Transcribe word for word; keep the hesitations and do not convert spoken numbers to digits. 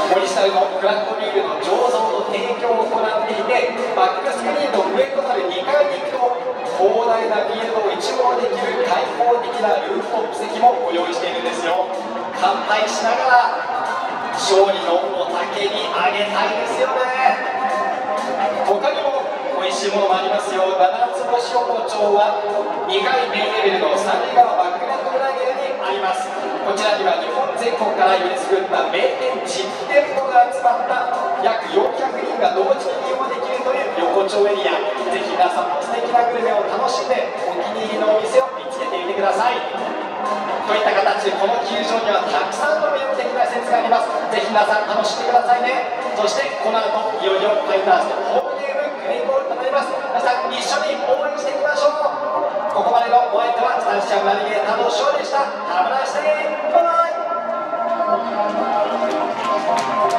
オリジナルのクラフトビールの醸造と提供を行っていて、バックスクリーンの上となるにかいに行くと広大なフィールドを一望できる開放的なルーフトップ席もご用意しているんですよ。乾杯しながら勝利のおたけにあげたいですよね。他にも美味しいものもありますよ。七つ星横丁はにかいメインレベルの三里川バックネット裏ゲーにあります。こちらには日本全国からよりすぐった名店じゅっ店舗が集まった約よんひゃくにんが同時に利用できるという横丁エリア。ぜひ皆さんも素敵なグルメを楽しんでお気に入りのお店を見つけてみてください。といった形でこの球場にはたくさんの魅力的な施設があります。ぜひ皆さん楽しんでくださいね。そしてこの後いよいよファイターズのホームゲームクレイボールとなります。皆さん一緒に応援していきましょう。ここまでのお相手はスタンシャンナビゲーターの翔でした。Have a nice day! バイバイ。